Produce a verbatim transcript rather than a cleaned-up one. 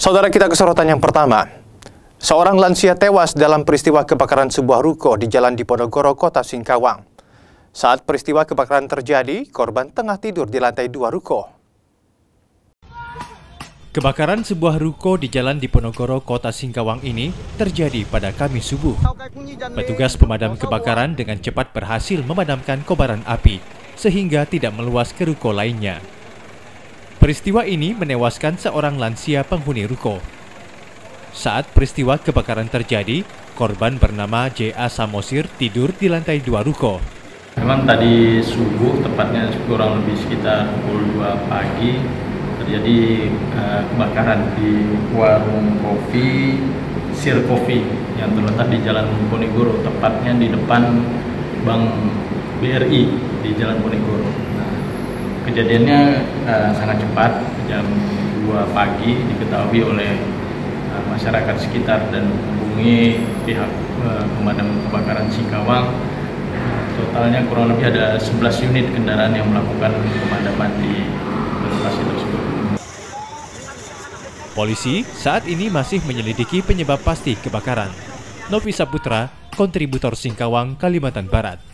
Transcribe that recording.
Saudara, kita ke sorotan yang pertama. Seorang lansia tewas dalam peristiwa kebakaran sebuah ruko di Jalan Diponegoro, Kota Singkawang. Saat peristiwa kebakaran terjadi, korban tengah tidur di lantai dua ruko. Kebakaran sebuah ruko di Jalan Diponegoro, Kota Singkawang ini terjadi pada Kamis subuh. Petugas pemadam kebakaran dengan cepat berhasil memadamkan kobaran api sehingga tidak meluas ke ruko lainnya. Peristiwa ini menewaskan seorang lansia penghuni ruko. Saat peristiwa kebakaran terjadi, korban bernama J A Samosir tidur di lantai dua ruko. Memang tadi subuh, tepatnya kurang lebih sekitar pukul dua pagi, terjadi uh, kebakaran di warung kopi Sir Coffee yang terletak di Jalan Ponegoro, tepatnya di depan Bank B R I di Jalan Ponegoro. Nah, kejadiannya uh, sangat cepat, jam dua pagi diketahui oleh uh, masyarakat sekitar dan menghubungi pihak uh, pemadam kebakaran Singkawang. Totalnya kurang lebih ada sebelas unit kendaraan yang melakukan pemadaman di lokasi tersebut. Polisi saat ini masih menyelidiki penyebab pasti kebakaran. Novi Saputra, kontributor Singkawang, Kalimantan Barat.